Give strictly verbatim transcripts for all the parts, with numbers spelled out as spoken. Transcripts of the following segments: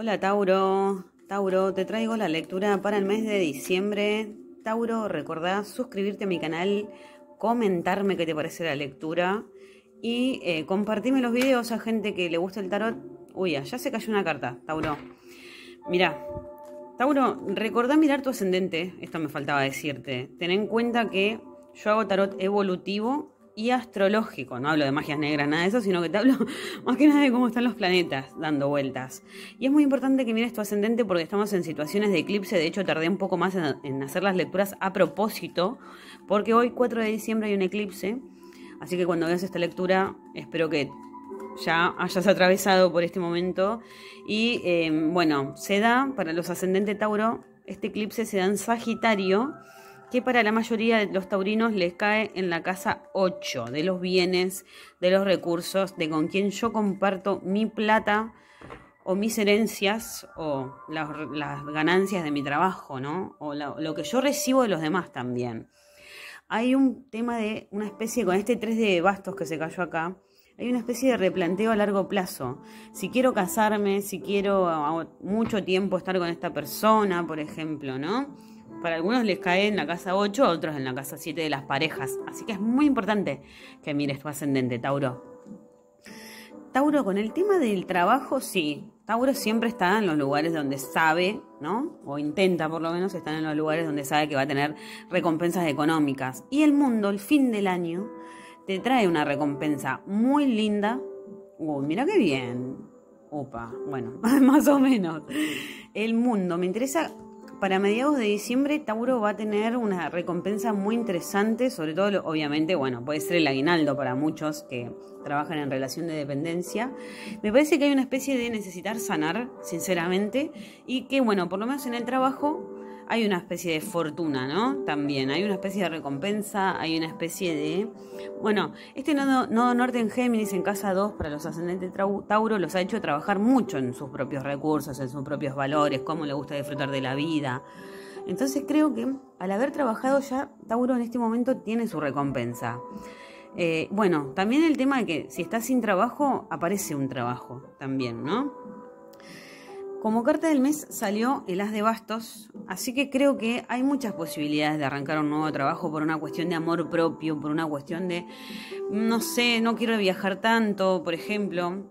Hola Tauro, Tauro, te traigo la lectura para el mes de diciembre. Tauro, recordá suscribirte a mi canal, comentarme qué te parece la lectura y eh, compartirme los videos a gente que le gusta el tarot. Uy, ya se cayó una carta, Tauro. Mirá, Tauro, recordá mirar tu ascendente, esto me faltaba decirte. Ten en cuenta que yo hago tarot evolutivo y astrológico, no hablo de magias negras, nada de eso, sino que te hablo más que nada de cómo están los planetas dando vueltas. Y es muy importante que mires tu ascendente porque estamos en situaciones de eclipse. De hecho, tardé un poco más en, en hacer las lecturas a propósito, porque hoy, cuatro de diciembre, hay un eclipse. Así que cuando veas esta lectura, espero que ya hayas atravesado por este momento. Y eh, bueno, se da para los ascendentes Tauro, este eclipse se da en Sagitario, que para la mayoría de los taurinos les cae en la casa ocho, de los bienes, de los recursos, de con quien yo comparto mi plata o mis herencias o las, las ganancias de mi trabajo, ¿no? O la, lo que yo recibo de los demás también. Hay un tema de una especie, con este tres de bastos que se cayó acá, hay una especie de replanteo a largo plazo. Si quiero casarme, si quiero a mucho tiempo estar con esta persona, por ejemplo, ¿no? Para algunos les cae en la casa ocho, a otros en la casa siete de las parejas. Así que es muy importante que mires tu ascendente, Tauro. Tauro, con el tema del trabajo, sí. Tauro siempre está en los lugares donde sabe, ¿no? O intenta por lo menos estar en los lugares donde sabe que va a tener recompensas económicas. Y el mundo, el fin del año, te trae una recompensa muy linda. Uy, mira qué bien. Opa, bueno, más o menos. El mundo, me interesa. Para mediados de diciembre, Tauro va a tener una recompensa muy interesante, sobre todo, obviamente, bueno, puede ser el aguinaldo para muchos que trabajan en relación de dependencia. Me parece que hay una especie de necesitar sanar, sinceramente, y que, bueno, por lo menos en el trabajo hay una especie de fortuna, ¿no? También hay una especie de recompensa, hay una especie de... Bueno, este nodo, nodo norte en Géminis, en casa dos, para los ascendentes Tauro, los ha hecho trabajar mucho en sus propios recursos, en sus propios valores, cómo le gusta disfrutar de la vida. Entonces creo que al haber trabajado ya, Tauro en este momento tiene su recompensa. Eh, bueno, también el tema de que si estás sin trabajo, aparece un trabajo también, ¿no? Como carta del mes salió el as de bastos, así que creo que hay muchas posibilidades de arrancar un nuevo trabajo por una cuestión de amor propio, por una cuestión de, no sé, no quiero viajar tanto, por ejemplo.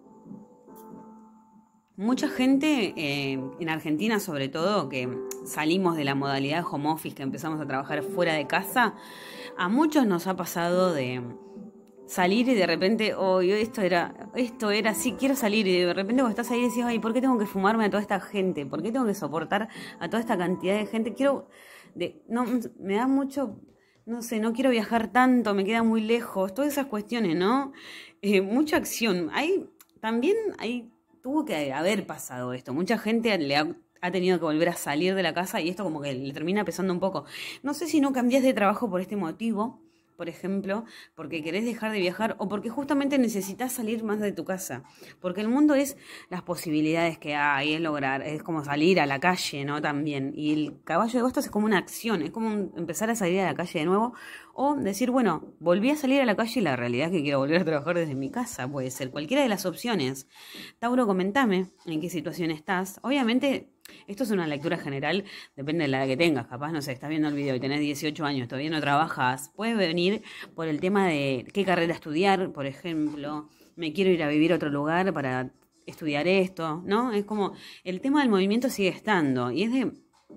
Mucha gente, eh, en Argentina sobre todo, que salimos de la modalidad home office, que empezamos a trabajar fuera de casa, a muchos nos ha pasado de salir y de repente, oh, esto era, esto era, sí, quiero salir, y de repente cuando estás ahí decís, ay, ¿por qué tengo que fumarme a toda esta gente? ¿Por qué tengo que soportar a toda esta cantidad de gente? Quiero, de, no, me da mucho, no sé, no quiero viajar tanto, me queda muy lejos, todas esas cuestiones, ¿no? Eh, mucha acción. Hay, también hay, tuvo que haber pasado esto, mucha gente le ha... ha tenido que volver a salir de la casa y esto como que le termina pesando un poco. No sé si no cambias de trabajo por este motivo, por ejemplo, porque querés dejar de viajar o porque justamente necesitas salir más de tu casa. Porque el mundo es las posibilidades que hay, es lograr, es como salir a la calle, ¿no? También. Y el caballo de bastos es como una acción, es como un, empezar a salir a la calle de nuevo o decir, bueno, volví a salir a la calle y la realidad es que quiero volver a trabajar desde mi casa, puede ser cualquiera de las opciones. Tauro, comentame en qué situación estás. Obviamente, esto es una lectura general, depende de la edad que tengas. Capaz, no sé, estás viendo el video y tenés dieciocho años, todavía no trabajas. Puede venir por el tema de qué carrera estudiar, por ejemplo. Me quiero ir a vivir a otro lugar para estudiar esto, ¿no? Es como, el tema del movimiento sigue estando. Y es de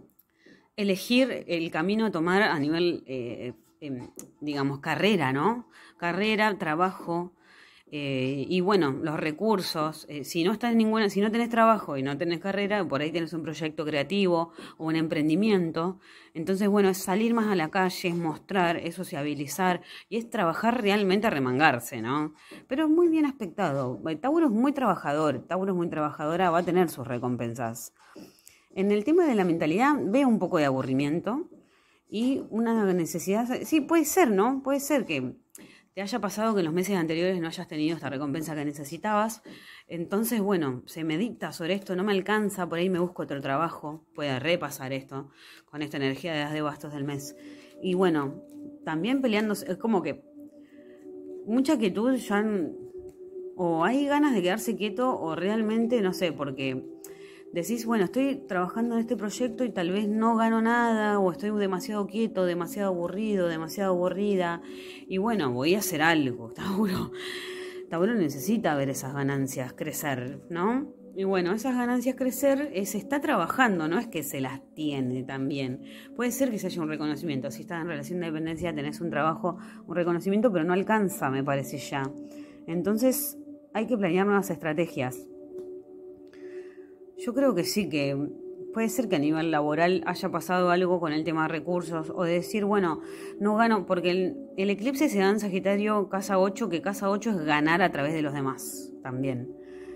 elegir el camino a tomar a nivel, eh, eh, digamos, carrera, ¿no? Carrera, trabajo. Eh, y bueno, los recursos, eh, si no estás en ninguna, si no tenés trabajo y no tenés carrera, por ahí tenés un proyecto creativo o un emprendimiento, entonces bueno, es salir más a la calle, es mostrar, es sociabilizar y es trabajar realmente a remangarse, ¿no? Pero es muy bien aspectado. Tauro es muy trabajador, Tauro es muy trabajadora, va a tener sus recompensas. En el tema de la mentalidad veo un poco de aburrimiento y una necesidad, sí, puede ser, ¿no? Puede ser que te haya pasado que en los meses anteriores no hayas tenido esta recompensa que necesitabas. Entonces, bueno, se me dicta sobre esto, no me alcanza, por ahí me busco otro trabajo. Puede repasar esto con esta energía de las de bastos del mes. Y bueno, también peleándose, es como que mucha quietud ya, o hay ganas de quedarse quieto o realmente, no sé, porque decís, bueno, estoy trabajando en este proyecto y tal vez no gano nada, o estoy demasiado quieto, demasiado aburrido, demasiado aburrida, y bueno, voy a hacer algo. Tauro, Tauro necesita ver esas ganancias crecer, ¿no? Y bueno, esas ganancias crecer, eh, se está trabajando, no es que se las tiene también. Puede ser que se haya un reconocimiento. Si estás en relación de dependencia, tenés un trabajo, un reconocimiento, pero no alcanza, me parece ya. Entonces, hay que planear nuevas estrategias. Yo creo que sí, que puede ser que a nivel laboral haya pasado algo con el tema de recursos, o de decir, bueno, no gano, porque el, el eclipse se da en Sagitario casa ocho, que casa ocho es ganar a través de los demás también.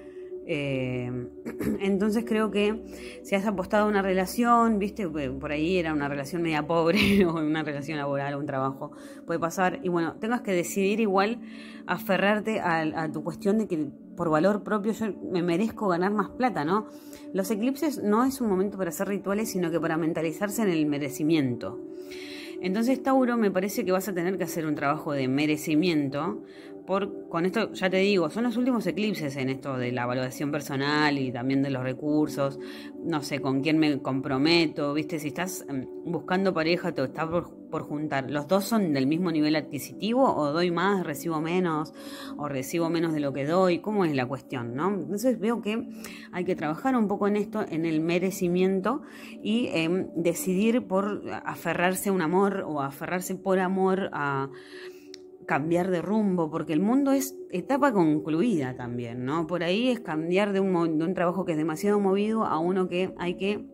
Eh, entonces creo que si has apostado a una relación, viste, por ahí era una relación media pobre o una relación laboral o un trabajo, puede pasar, y bueno, tengas que decidir igual aferrarte a, a tu cuestión de que por valor propio yo me merezco ganar más plata, ¿no? Los eclipses no es un momento para hacer rituales, sino que para mentalizarse en el merecimiento. Entonces, Tauro, me parece que vas a tener que hacer un trabajo de merecimiento. Por, con esto, ya te digo, son los últimos eclipses en esto de la valoración personal y también de los recursos. No sé, con quién me comprometo, ¿viste? Si estás buscando pareja, te está por, por juntar. ¿Los dos son del mismo nivel adquisitivo? ¿O doy más, recibo menos? ¿O recibo menos de lo que doy? ¿Cómo es la cuestión, no? Entonces veo que hay que trabajar un poco en esto, en el merecimiento, y eh, decidir por aferrarse a un amor o aferrarse por amor a cambiar de rumbo, porque el mundo es etapa concluida también, ¿no? Por ahí es cambiar de un, de un trabajo que es demasiado movido a uno que hay que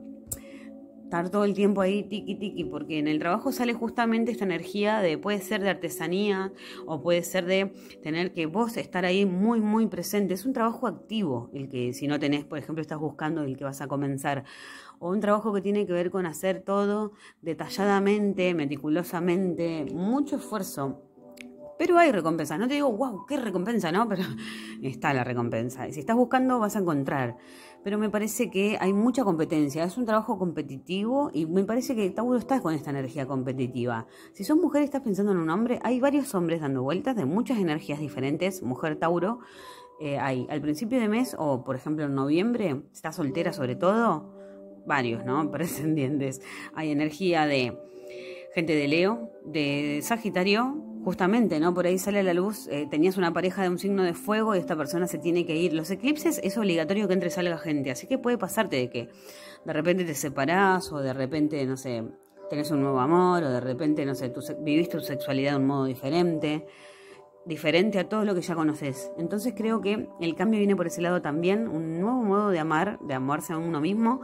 estar todo el tiempo ahí tiki tiki, porque en el trabajo sale justamente esta energía de, puede ser de artesanía o puede ser de tener que vos estar ahí muy muy presente. Es un trabajo activo el que, si no tenés, por ejemplo, estás buscando el que vas a comenzar, o un trabajo que tiene que ver con hacer todo detalladamente, meticulosamente, mucho esfuerzo. Pero hay recompensa, no te digo, wow, qué recompensa, ¿no? Pero está la recompensa. Y si estás buscando, vas a encontrar. Pero me parece que hay mucha competencia. Es un trabajo competitivo y me parece que Tauro está con esta energía competitiva. Si sos mujer y estás pensando en un hombre, hay varios hombres dando vueltas de muchas energías diferentes. Mujer Tauro, eh, hay al principio de mes o, por ejemplo, en noviembre, si estás soltera sobre todo, varios, ¿no? Pretendientes. Hay energía de gente de Leo, de Sagitario, justamente, ¿no? Por ahí sale a la luz, eh, tenías una pareja de un signo de fuego y esta persona se tiene que ir. Los eclipses es obligatorio que entre y salga gente, así que puede pasarte de que de repente te separás, o de repente, no sé, tenés un nuevo amor, o de repente, no sé, tu, vivís tu sexualidad de un modo diferente, diferente a todo lo que ya conoces. Entonces creo que el cambio viene por ese lado también, un nuevo modo de amar, de amarse a uno mismo.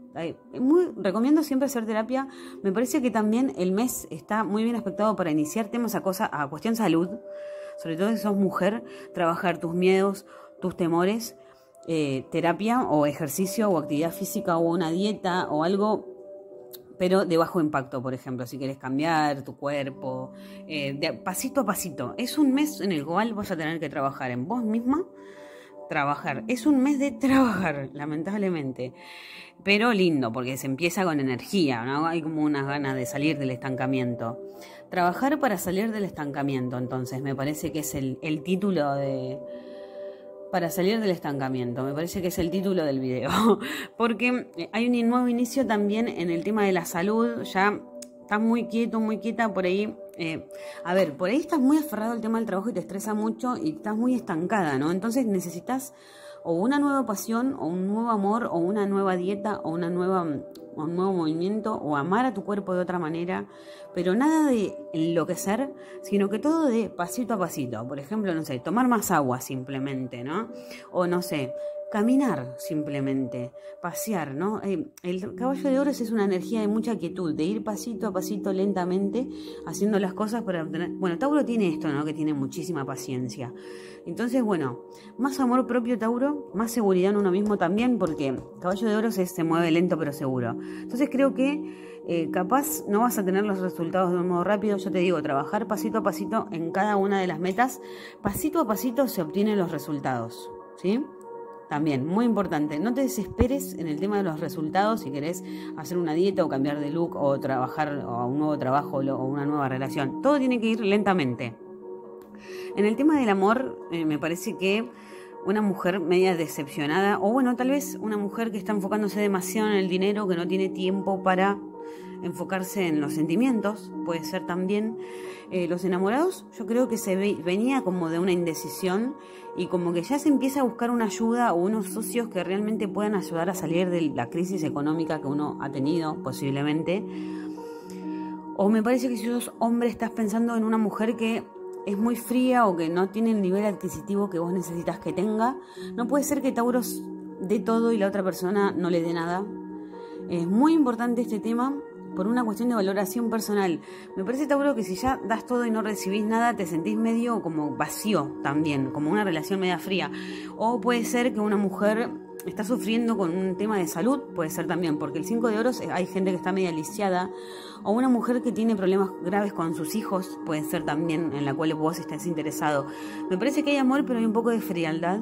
Muy, recomiendo siempre hacer terapia. Me parece que también el mes está muy bien aspectado para iniciar temas a, cosa, a cuestión salud, sobre todo si sos mujer, trabajar tus miedos, tus temores, eh, terapia o ejercicio o actividad física o una dieta o algo, pero de bajo impacto, por ejemplo, si querés cambiar tu cuerpo, eh, de pasito a pasito. Es un mes en el cual vas a tener que trabajar en vos misma. Trabajar, es un mes de trabajar, lamentablemente, pero lindo, porque se empieza con energía, ¿no? Hay como unas ganas de salir del estancamiento. Trabajar para salir del estancamiento, entonces, me parece que es el, el título de... Para salir del estancamiento, me parece que es el título del video, porque hay un nuevo inicio también en el tema de la salud. Ya estás muy quieto, muy quieta por ahí. Eh, a ver, por ahí estás muy aferrado al tema del trabajo y te estresa mucho y estás muy estancada, ¿no? Entonces necesitas o una nueva pasión, o un nuevo amor, o una nueva dieta, o una nueva, o un nuevo movimiento, o amar a tu cuerpo de otra manera, pero nada de enloquecer, sino que todo de pasito a pasito. Por ejemplo, no sé, tomar más agua simplemente, ¿no? O no sé, caminar simplemente, pasear, ¿no? Eh, el caballo de oros es una energía de mucha quietud, de ir pasito a pasito lentamente, haciendo las cosas para obtener... Bueno, Tauro tiene esto, ¿no? Que tiene muchísima paciencia. Entonces, bueno, más amor propio, Tauro, más seguridad en uno mismo también, porque caballo de oros es, se mueve lento pero seguro. Entonces creo que eh, capaz no vas a tener los resultados de un modo rápido. Yo te digo, trabajar pasito a pasito en cada una de las metas, pasito a pasito se obtienen los resultados, ¿sí? También, muy importante, no te desesperes en el tema de los resultados si querés hacer una dieta o cambiar de look o trabajar o un nuevo trabajo o una nueva relación. Todo tiene que ir lentamente. En el tema del amor, eh, me parece que una mujer media decepcionada, o bueno, tal vez una mujer que está enfocándose demasiado en el dinero, que no tiene tiempo para enfocarse en los sentimientos, puede ser también. Eh, los enamorados, yo creo que se ve, venía como de una indecisión y como que ya se empieza a buscar una ayuda o unos socios que realmente puedan ayudar a salir de la crisis económica que uno ha tenido posiblemente. O me parece que si sos hombre estás pensando en una mujer que es muy fría o que no tiene el nivel adquisitivo que vos necesitas que tenga. No puede ser que Tauro dé todo y la otra persona no le dé nada. Es muy importante este tema por una cuestión de valoración personal. Me parece, Tauro, que si ya das todo y no recibís nada, te sentís medio como vacío también, como una relación media fría. O puede ser que una mujer está sufriendo con un tema de salud, puede ser también, porque el cinco de oros hay gente que está media lisiada, o una mujer que tiene problemas graves con sus hijos, puede ser también, en la cual vos estés interesado. Me parece que hay amor, pero hay un poco de frialdad.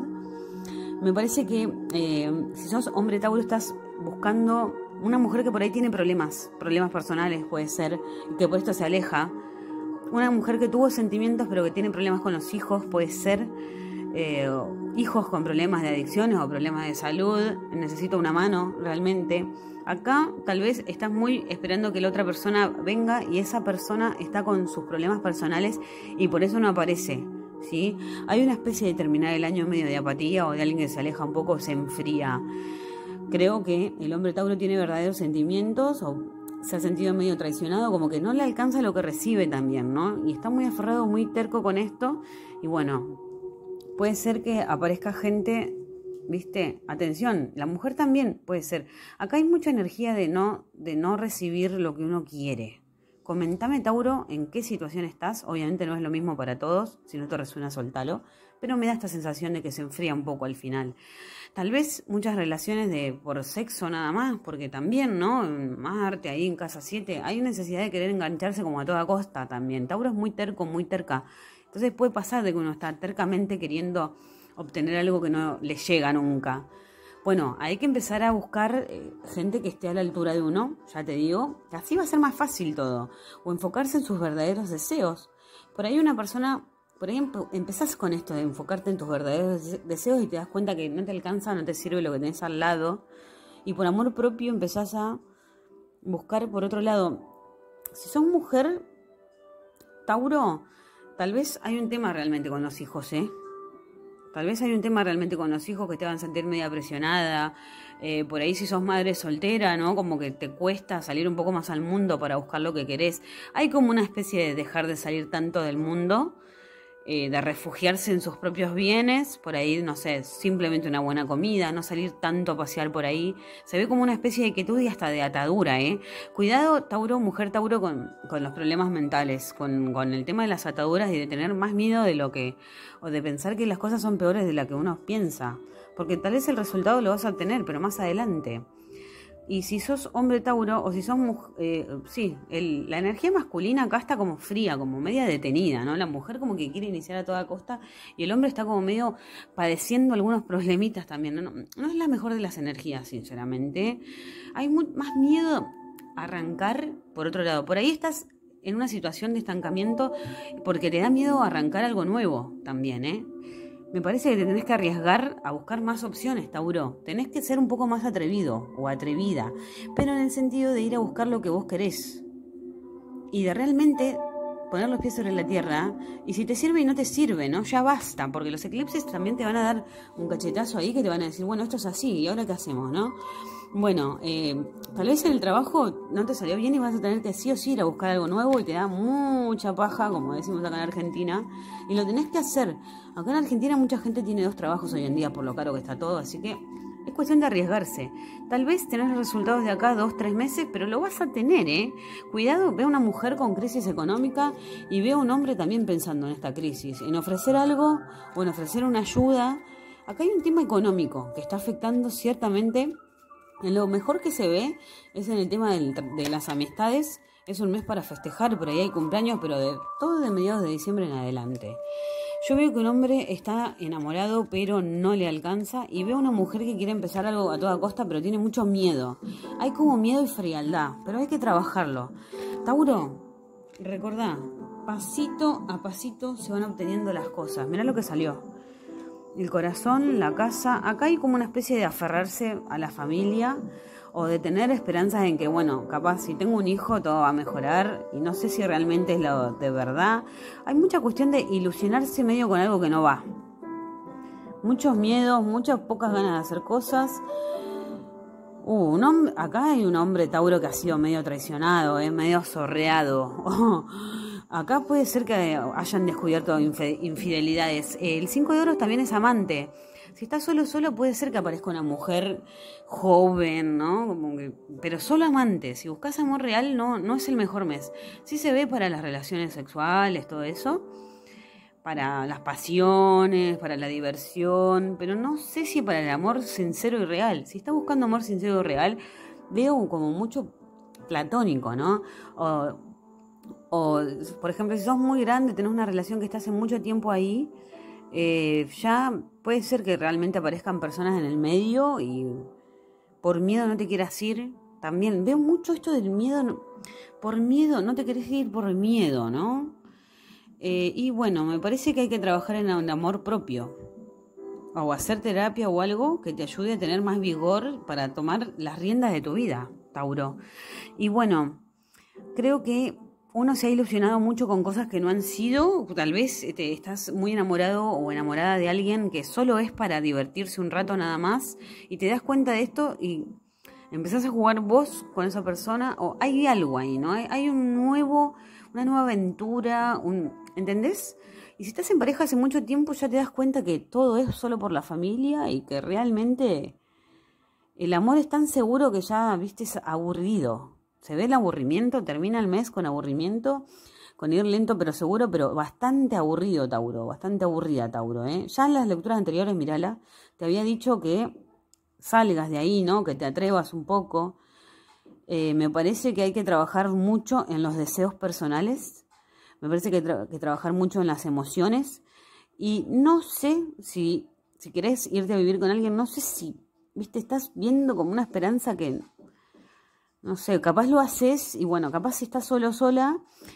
Me parece que eh, si sos hombre Tauro estás buscando una mujer que por ahí tiene problemas, problemas personales puede ser, y que por esto se aleja. Una mujer que tuvo sentimientos pero que tiene problemas con los hijos, puede ser. Eh, hijos con problemas de adicciones o problemas de salud, necesito una mano realmente. Acá tal vez estás muy esperando que la otra persona venga y esa persona está con sus problemas personales y por eso no aparece, ¿sí? Hay una especie de terminar el año medio de apatía o de alguien que se aleja un poco, se enfría. Creo que el hombre Tauro tiene verdaderos sentimientos o se ha sentido medio traicionado, como que no le alcanza lo que recibe también, ¿no? Y está muy aferrado, muy terco con esto y bueno, puede ser que aparezca gente, ¿viste? Atención, la mujer también puede ser. Acá hay mucha energía de no, de no recibir lo que uno quiere. Comentame, Tauro, en qué situación estás. Obviamente no es lo mismo para todos, si no te resuena, soltalo. Pero me da esta sensación de que se enfría un poco al final. Tal vez muchas relaciones de por sexo nada más, porque también, ¿no? En Marte, ahí en casa siete, hay necesidad de querer engancharse como a toda costa también. Tauro es muy terco, muy terca. Entonces puede pasar de que uno está tercamente queriendo obtener algo que no le llega nunca. Bueno, hay que empezar a buscar eh, gente que esté a la altura de uno, ya te digo, que así va a ser más fácil todo. O enfocarse en sus verdaderos deseos. Por ahí una persona, por ahí empe- empezás con esto de enfocarte en tus verdaderos deseos y te das cuenta que no te alcanza, no te sirve lo que tenés al lado. Y por amor propio empezás a buscar por otro lado. Si sos mujer, Tauro, tal vez hay un tema realmente con los hijos, ¿eh? Tal vez hay un tema realmente con los hijos que te van a sentir media presionada. Eh, por ahí si sos madre soltera, ¿no? Como que te cuesta salir un poco más al mundo para buscar lo que querés. Hay como una especie de dejar de salir tanto del mundo, eh, de refugiarse en sus propios bienes. Por ahí, no sé, simplemente una buena comida, no salir tanto a pasear por ahí. Se ve como una especie de quietud y hasta de atadura, ¿eh? Cuidado, Tauro, mujer Tauro, con, con los problemas mentales, con, con el tema de las ataduras y de tener más miedo de lo que, o de pensar que las cosas son peores de lo que uno piensa. Porque tal vez el resultado lo vas a tener, pero más adelante. Y si sos hombre Tauro, o si sos mujer, eh, sí, el, la energía masculina acá está como fría, como media detenida, ¿no? La mujer como que quiere iniciar a toda costa y el hombre está como medio padeciendo algunos problemitas también, ¿no? No, no es la mejor de las energías, sinceramente. Hay muy, más miedo a arrancar por otro lado. Por ahí estás en una situación de estancamiento porque te da miedo arrancar algo nuevo también, ¿eh? Me parece que te tenés que arriesgar a buscar más opciones, Tauro. Tenés que ser un poco más atrevido o atrevida, pero en el sentido de ir a buscar lo que vos querés. Y de realmente poner los pies sobre la tierra. Y si te sirve y no te sirve, ¿no? Ya basta, porque los eclipses también te van a dar un cachetazo ahí que te van a decir, bueno, esto es así, ¿y ahora qué hacemos, no? Bueno, eh, tal vez en el trabajo no te salió bien y vas a tener que sí o sí ir a buscar algo nuevo y te da mucha paja, como decimos acá en Argentina, y lo tenés que hacer. Acá en Argentina mucha gente tiene dos trabajos hoy en día por lo caro que está todo, así que es cuestión de arriesgarse. Tal vez tenés los resultados de acá dos, tres meses, pero lo vas a tener, ¿eh? Cuidado, ve a una mujer con crisis económica y ve a un hombre también pensando en esta crisis, en ofrecer algo o en ofrecer una ayuda. Acá hay un tema económico que está afectando ciertamente. Lo mejor que se ve es en el tema del, de las amistades. Es un mes para festejar, por ahí hay cumpleaños, pero de todo de mediados de diciembre en adelante. Yo veo que un hombre está enamorado, pero no le alcanza. Y veo una mujer que quiere empezar algo a toda costa, pero tiene mucho miedo. Hay como miedo y frialdad, pero hay que trabajarlo. Tauro, recordá, pasito a pasito se van obteniendo las cosas. Mirá lo que salió. el corazón, la casa. Acá hay como una especie de aferrarse a la familia o de tener esperanzas en que, bueno, capaz si tengo un hijo todo va a mejorar y no sé si realmente es lo de verdad. Hay mucha cuestión de ilusionarse medio con algo que no va. Muchos miedos, muchas pocas ganas de hacer cosas. Uh, un hombre, acá hay un hombre Tauro que ha sido medio traicionado, eh, medio sorreado. Acá puede ser que hayan descubierto infidelidades. El cinco de oros también es amante. Si estás solo, solo puede ser que aparezca una mujer joven, ¿no? Como que, pero solo amante. Si buscas amor real, no, no es el mejor mes. Sí se ve para las relaciones sexuales, todo eso. Para las pasiones, para la diversión. Pero no sé si para el amor sincero y real. Si estás buscando amor sincero y real, veo como mucho platónico, ¿no? O, o por ejemplo, si sos muy grande, tenés una relación que está hace mucho tiempo ahí, eh, ya puede ser que realmente aparezcan personas en el medio y por miedo no te quieras ir. También veo mucho esto del miedo, por miedo, no te querés ir por miedo, ¿no? Eh, y bueno, me parece que hay que trabajar en el amor propio o hacer terapia o algo que te ayude a tener más vigor para tomar las riendas de tu vida, Tauro. Y bueno, creo que uno se ha ilusionado mucho con cosas que no han sido. Tal vez te estás muy enamorado o enamorada de alguien que solo es para divertirse un rato nada más y te das cuenta de esto y empezás a jugar vos con esa persona o hay algo ahí, ¿no? Hay, hay un nuevo, una nueva aventura, un, ¿entendés? Y si estás en pareja hace mucho tiempo ya te das cuenta que todo es solo por la familia y que realmente el amor es tan seguro que ya, viste, es aburrido. Se ve el aburrimiento, termina el mes con aburrimiento, con ir lento pero seguro, pero bastante aburrido, Tauro, bastante aburrida, Tauro, ¿eh? Ya en las lecturas anteriores, mirala, te había dicho que salgas de ahí, ¿no? Que te atrevas un poco. Eh, me parece que hay que trabajar mucho en los deseos personales, me parece que hay tra- que trabajar mucho en las emociones y no sé si, si querés irte a vivir con alguien, no sé si, viste, estás viendo como una esperanza que... No sé, capaz lo haces y bueno, capaz si estás solo o sola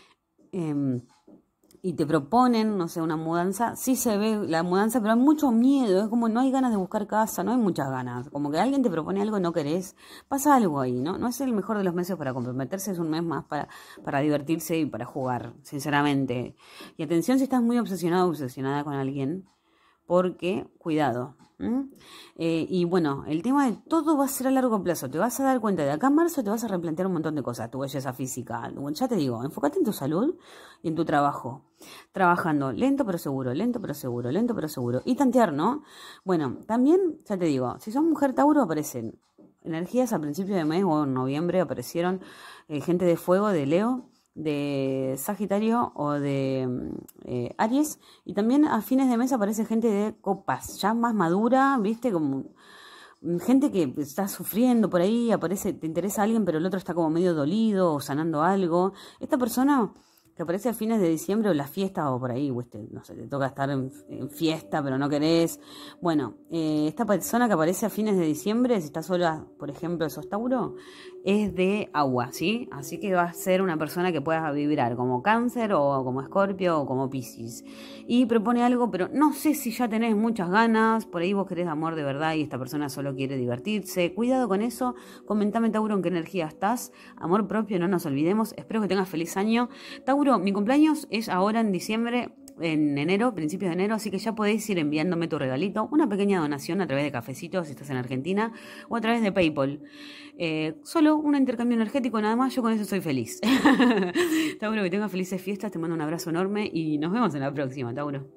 eh, y te proponen, no sé, una mudanza, sí se ve la mudanza, pero hay mucho miedo, es como no hay ganas de buscar casa, no hay muchas ganas, como que alguien te propone algo y no querés, pasa algo ahí, ¿no? No es el mejor de los meses para comprometerse, es un mes más para, para divertirse y para jugar, sinceramente. Y atención si estás muy obsesionado o obsesionada con alguien, porque, cuidado. ¿Mm? Eh, y bueno, el tema de todo va a ser a largo plazo. Te vas a dar cuenta de acá en marzo te vas a replantear un montón de cosas. Tu belleza física, ya te digo, enfócate en tu salud y en tu trabajo. Trabajando lento pero seguro, lento pero seguro, lento pero seguro. Y tantear, ¿no? Bueno, también, ya te digo, si sos mujer Tauro aparecen energías a principios de mes o en noviembre aparecieron eh, gente de fuego, de Leo, de Sagitario o de eh, Aries, y también a fines de mes aparece gente de copas, ya más madura, viste, como gente que está sufriendo por ahí, aparece, te interesa alguien pero el otro está como medio dolido o sanando algo. Esta persona que aparece a fines de diciembre o las fiestas o por ahí, ¿viste? No sé, te toca estar en, en fiesta pero no querés. Bueno, eh, esta persona que aparece a fines de diciembre, si está sola, por ejemplo, sos Tauro, es de agua, ¿sí? Así que va a ser una persona que pueda vibrar como Cáncer o como Escorpio o como Piscis. Y propone algo, pero no sé si ya tenés muchas ganas, por ahí vos querés amor de verdad y esta persona solo quiere divertirse. Cuidado con eso, comentame Tauro en qué energía estás. Amor propio, no nos olvidemos. Espero que tengas feliz año. Tauro, mi cumpleaños es ahora en diciembre, en enero, principios de enero, así que ya podéis ir enviándome tu regalito, una pequeña donación a través de Cafecito si estás en Argentina o a través de PayPal. Eh, solo un intercambio energético nada más, yo con eso soy feliz. Tauro, que tengas felices fiestas, te mando un abrazo enorme y nos vemos en la próxima, Tauro.